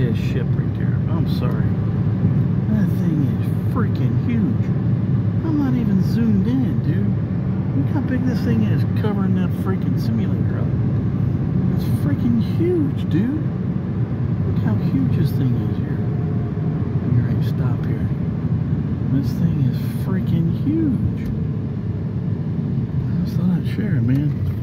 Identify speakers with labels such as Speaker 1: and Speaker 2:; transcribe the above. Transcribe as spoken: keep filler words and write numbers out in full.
Speaker 1: ass ship right there. I'm sorry. That thing is freaking huge. I'm not even zoomed in, dude. Look how big this thing is covering that freaking simulator up. It's freaking huge, dude. Look how huge this thing is here. Let me right stop here. This thing is freaking huge. I just thought I'd share it, man.